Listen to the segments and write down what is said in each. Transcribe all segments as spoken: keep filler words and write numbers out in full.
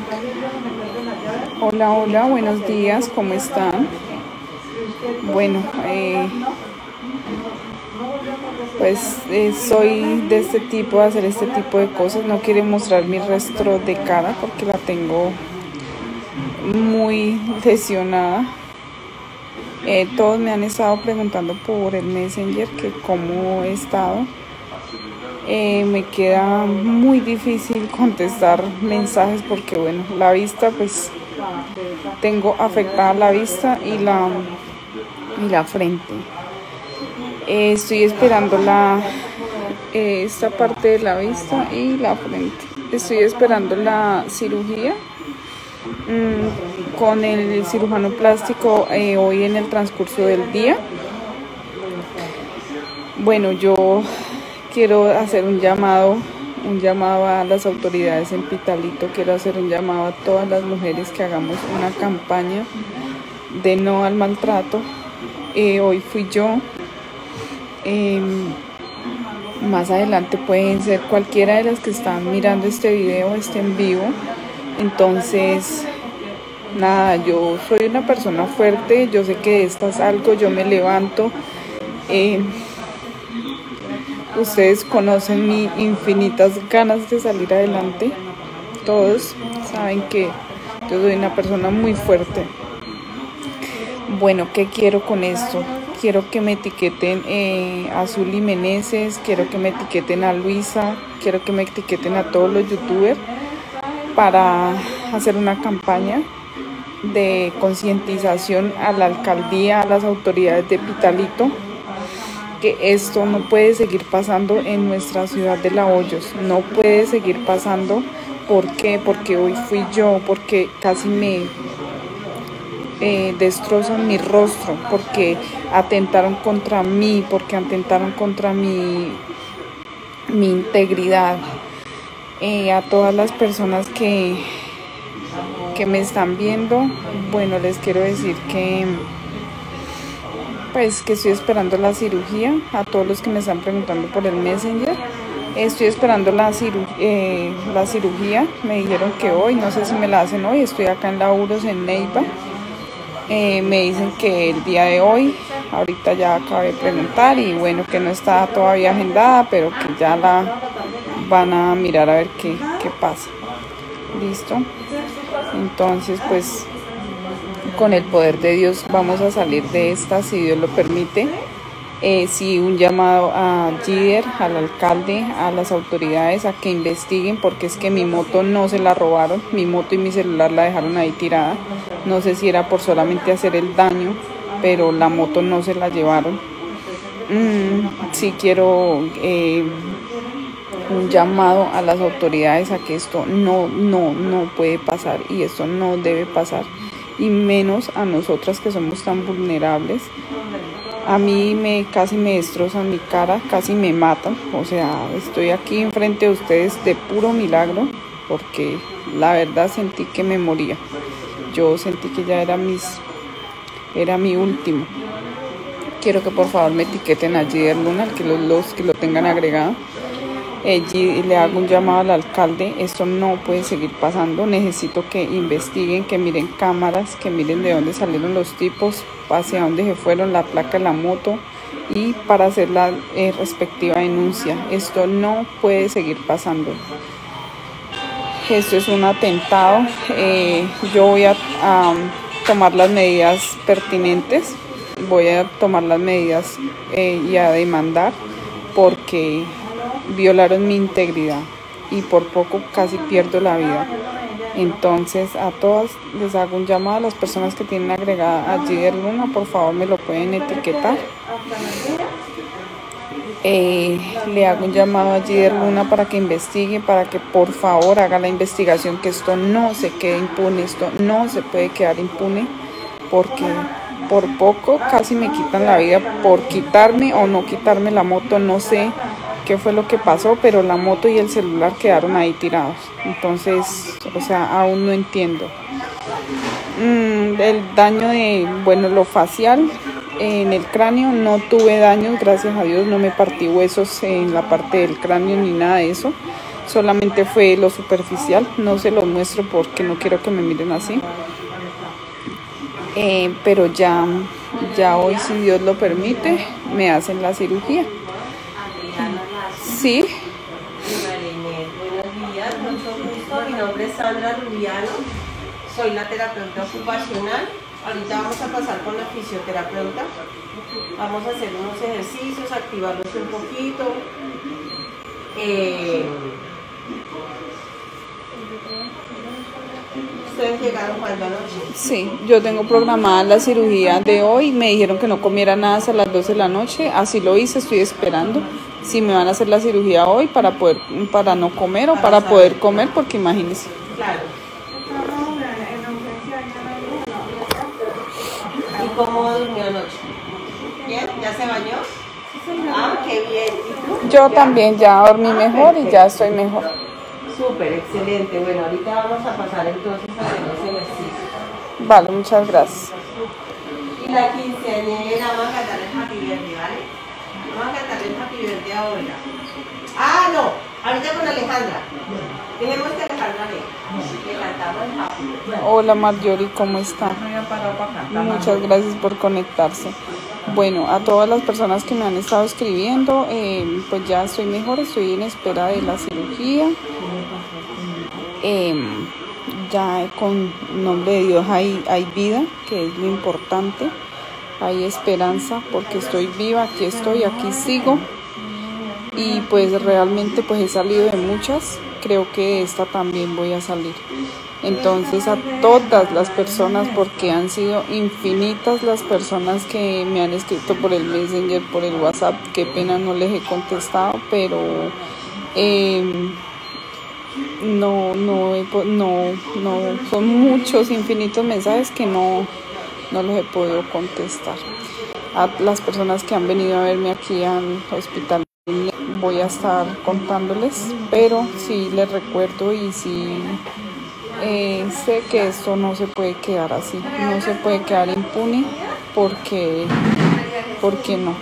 Hola, hola, buenos días, ¿cómo están? Bueno, eh, pues eh, soy de este tipo, de hacer este tipo de cosas. No quiero mostrar mi rostro de cara porque la tengo muy lesionada. Eh, todos me han estado preguntando por el Messenger que cómo he estado. Eh, me queda muy difícil contestar mensajes porque, bueno, la vista, pues tengo afectada la vista y la, y la frente. Eh, estoy esperando la, eh, esta parte de la vista y la frente. Estoy esperando la cirugía mmm, con el cirujano plástico eh, hoy en el transcurso del día. Bueno, yo quiero hacer un llamado, un llamado a las autoridades en Pitalito. Quiero hacer un llamado a todas las mujeres que hagamos una campaña de no al maltrato. Eh, hoy fui yo. Eh, más adelante pueden ser cualquiera de las que están mirando este video, este en vivo. Entonces, nada, yo soy una persona fuerte. Yo sé que de esta salgo, yo me levanto. Eh, Ustedes conocen mis infinitas ganas de salir adelante. Todos saben que yo soy una persona muy fuerte. Bueno, ¿qué quiero con esto? Quiero que me etiqueten eh, a Zuli Meneses, quiero que me etiqueten a Luisa, quiero que me etiqueten a todos los youtubers para hacer una campaña de concientización a la alcaldía, a las autoridades de Pitalito, que esto no puede seguir pasando en nuestra ciudad de La Hoyos, no puede seguir pasando. ¿Por qué? Porque hoy fui yo, porque casi me eh, destrozan mi rostro, porque atentaron contra mí, porque atentaron contra mi, mi integridad. Eh, a todas las personas que, que me están viendo, bueno, les quiero decir que pues que estoy esperando la cirugía. A todos los que me están preguntando por el Messenger, estoy esperando la, ciru eh, la cirugía. Me dijeron que hoy, no sé si me la hacen hoy. Estoy acá en la Uros, en Neiva. Eh, me dicen que el día de hoy, ahorita ya acabé de preguntar y bueno, que no está todavía agendada, pero que ya la van a mirar a ver qué, qué pasa. Listo. Entonces, pues con el poder de Dios vamos a salir de esta, si Dios lo permite. Eh, sí, un llamado a Gider, al alcalde, a las autoridades a que investiguen, porque es que mi moto no se la robaron, mi moto y mi celular la dejaron ahí tirada. No sé si era por solamente hacer el daño, pero la moto no se la llevaron. Mm, sí quiero eh, un llamado a las autoridades a que esto no, no, no puede pasar y esto no debe pasar. Y menos a nosotras que somos tan vulnerables. A mí me casi me destrozan mi cara, casi me matan. O sea, estoy aquí enfrente de ustedes de puro milagro, porque la verdad sentí que me moría. Yo sentí que ya era mis, era mi último. Quiero que por favor me etiqueten a Gider Luna, que los, los que lo tengan agregado. Eh, le hago un llamado al alcalde. Esto no puede seguir pasando. Necesito que investiguen, que miren cámaras, que miren de dónde salieron los tipos, hacia dónde se fueron, la placa de la moto, y para hacer la eh, respectiva denuncia. Esto no puede seguir pasando. Esto es un atentado. Eh, yo voy a, a tomar las medidas pertinentes. Voy a tomar las medidas eh, y a demandar, porque violaron mi integridad y por poco casi pierdo la vida. Entonces a todas les hago un llamado, a las personas que tienen agregada a Gider Luna, por favor me lo pueden etiquetar. Eh, le hago un llamado a Gider Luna para que investigue, para que por favor haga la investigación, que esto no se quede impune, esto no se puede quedar impune, porque por poco casi me quitan la vida, por quitarme o no quitarme la moto, no sé qué fue lo que pasó, pero la moto y el celular quedaron ahí tirados. Entonces, o sea, aún no entiendo. Mm, el daño de, bueno, lo facial, en el cráneo no tuve daños, gracias a Dios, no me partí huesos en la parte del cráneo ni nada de eso. solamente fue lo superficial, no se lo muestro porque no quiero que me miren así. Eh, pero ya, ya hoy, si Dios lo permite, me hacen la cirugía. Sí. Buenos días, mucho gusto. Mi nombre es Sandra Rubiano, soy la terapeuta ocupacional. Ahorita vamos a pasar con la fisioterapeuta. Vamos a hacer unos ejercicios, activarlos un poquito. Eh, ¿Ustedes llegaron cuando anoche? Sí, yo tengo programada la cirugía de hoy. Me dijeron que no comiera nada hasta las doce de la noche. Así lo hice, estoy esperando si me van a hacer la cirugía hoy para poder, para no comer o para, para poder comer, porque imagínense. Claro. ¿Y cómo durmió anoche? ¿Bien? ¿Ya se bañó? Ah, qué bien. ¿Y tú? Yo ¿Ya? también ya dormí ah, mejor perfecto. Y ya estoy mejor. Súper, excelente. Bueno, ahorita vamos a pasar entonces a hacer los ejercicios. Vale, muchas gracias. Y la quinceañera, vamos a cantar el Happy Birthday, ¿vale? Vamos a cantar el Happy Birthday ahora. Ah, no, ahorita con Alejandra. Dejemos que Alejandra le, le cantamos el Happy Birthday. Hola Marjorie, ¿cómo está? Muchas gracias por conectarse. Bueno, a todas las personas que me han estado escribiendo, eh, pues ya estoy mejor, estoy en espera de la cirugía. Eh, ya con nombre de Dios hay, hay vida, que es lo importante. Hay esperanza porque estoy viva, aquí estoy, aquí sigo. Y pues realmente pues he salido de muchas, creo que esta también voy a salir. Entonces a todas las personas, porque han sido infinitas las personas que me han escrito por el Messenger, por el WhatsApp, qué pena no les he contestado, pero eh, no, no, no, no, son muchos infinitos mensajes que no, no los he podido contestar. A las personas que han venido a verme aquí al hospital voy a estar contándoles, pero sí les recuerdo y sí eh, sé que esto no se puede quedar así, no se puede quedar impune, porque, porque no.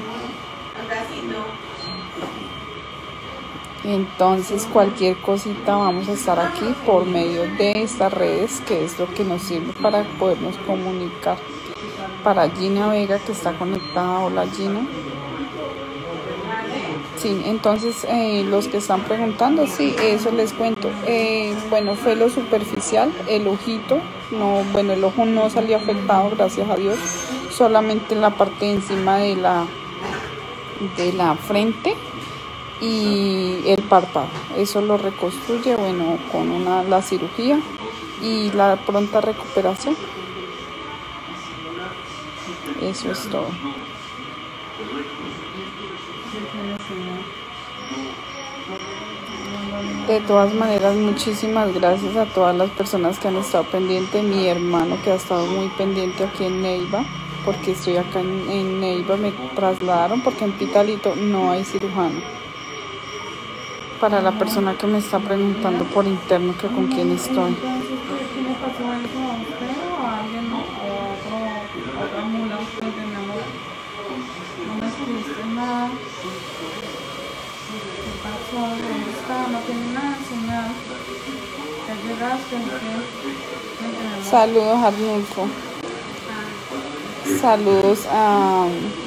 Entonces cualquier cosita vamos a estar aquí por medio de estas redes, que es lo que nos sirve para podernos comunicar. Para Gina Vega, que está conectada. Hola Gina. Sí, entonces eh, los que están preguntando, sí, eso les cuento. Eh, bueno, fue lo superficial, el ojito, no, bueno, el ojo no salió afectado, gracias a Dios, solamente en la parte de encima de la, de la frente y el párpado. Eso lo reconstruye, bueno, con una, la cirugía y la pronta recuperación. Eso es todo. De todas maneras, muchísimas gracias a todas las personas que han estado pendientes. Mi hermano, que ha estado muy pendiente aquí en Neiva, porque estoy acá en, en Neiva, me trasladaron porque en Pitalito no hay cirujano. Para la persona que me está preguntando por interno que con quién estoy. Saludos Arnulfo. Saludos a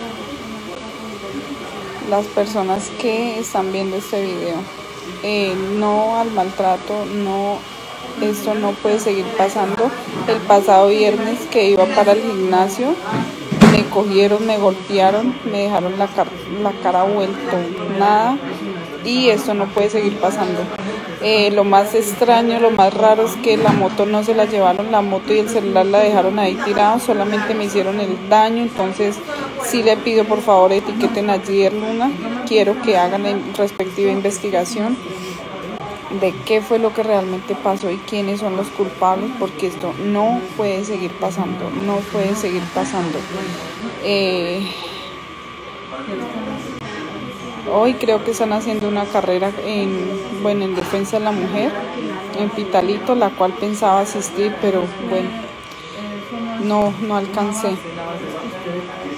las personas que están viendo este video. Eh, no al maltrato, no, esto no puede seguir pasando. El pasado viernes que iba para el gimnasio, me cogieron, me golpearon, me dejaron la, car la cara vuelto nada, y esto no puede seguir pasando. Eh, lo más extraño, lo más raro es que la moto no se la llevaron, la moto y el celular la dejaron ahí tirado, solamente me hicieron el daño. Entonces sí le pido por favor etiqueten a Gier Luna, quiero que hagan la respectiva investigación de qué fue lo que realmente pasó y quiénes son los culpables, porque esto no puede seguir pasando, no puede seguir pasando. Eh, hoy creo que están haciendo una carrera en, bueno, en defensa de la mujer en Pitalito, la cual pensaba asistir, pero bueno, no, no alcancé.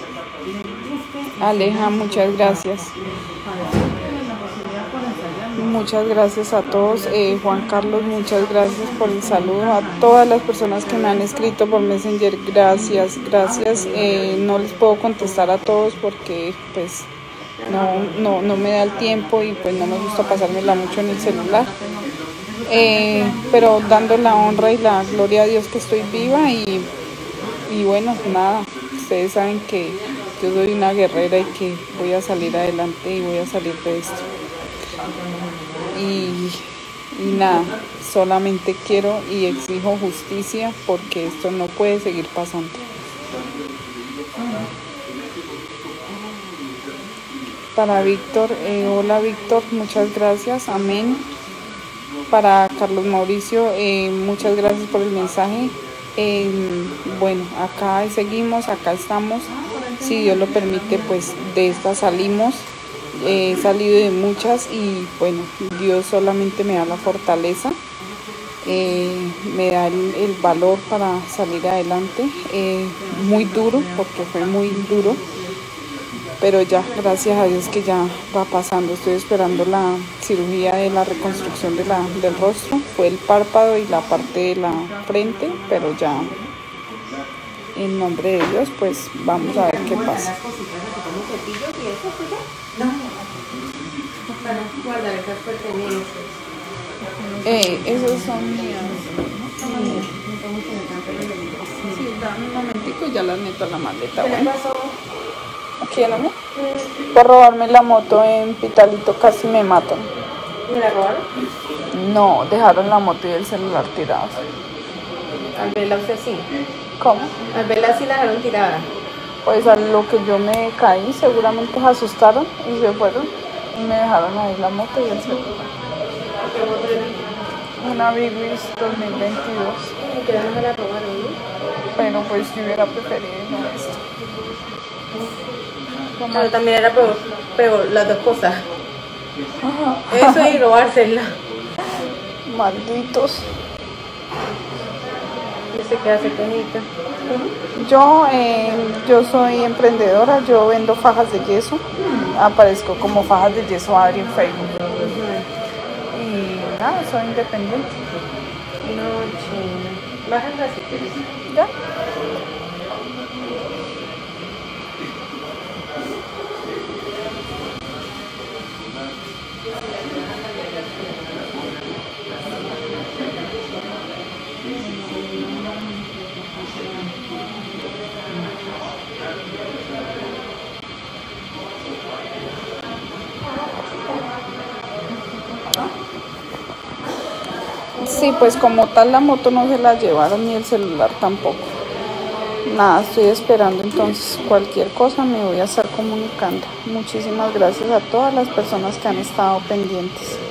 Aleja, muchas gracias. muchas gracias a todos. Eh, Juan Carlos, muchas gracias por el saludo. A todas las personas que me han escrito por Messenger, gracias, gracias. Eh, no les puedo contestar a todos porque pues no, no, no me da el tiempo y pues no me gusta pasármela mucho en el celular. Eh, pero dando la honra y la gloria a Dios que estoy viva y, y bueno, nada, ustedes saben que yo soy una guerrera y que voy a salir adelante y voy a salir de esto. Y, y nada, solamente quiero y exijo justicia porque esto no puede seguir pasando. Para Víctor, eh, hola Víctor, muchas gracias, amén. Para Carlos Mauricio, eh, muchas gracias por el mensaje. Eh, bueno, acá seguimos, acá estamos. Si Dios lo permite, pues de esta salimos. He salido de muchas y bueno, Dios solamente me da la fortaleza, eh, me da el, el valor para salir adelante. Eh, muy duro, porque fue muy duro, pero ya, gracias a Dios que ya va pasando. Estoy esperando la cirugía de la reconstrucción de la, del rostro. Fue el párpado y la parte de la frente, pero ya, en nombre de Dios, pues vamos a ver qué pasa. Para guardar esas pertenencias. Eh, esos son mías. Sí, dame un momentico y ya las meto a la maleta. ¿Qué le Bueno. pasó? ¿Quién, amor? Por robarme la moto en Pitalito casi me matan. ¿Me la robaron? No, dejaron la moto y el celular tirados. Al verla usted sí. ¿Cómo? Al verla sí la dejaron tirada. Pues a lo que yo me caí, seguramente se asustaron y se fueron. Y me dejaron ahí la moto y el celular. ¿Qué moto le Una Big Wish dos mil veintidós. ¿Y que no se la robaron, no? Pero pues yo hubiera preferido no esto. Pero también era peor, peor las dos cosas. Ajá. Eso y robársela. Malditos. Y se queda secadita. Yo, eh, yo soy emprendedora, yo vendo fajas de yeso. Aparezco como fajas de yeso Adri en Facebook. Y nada, soy independiente. No, china. Bájala si quieres. ¿Ya? Sí, pues como tal la moto no se la llevaron ni el celular tampoco. Nada, estoy esperando, entonces cualquier cosa me voy a estar comunicando. Muchísimas gracias a todas las personas que han estado pendientes.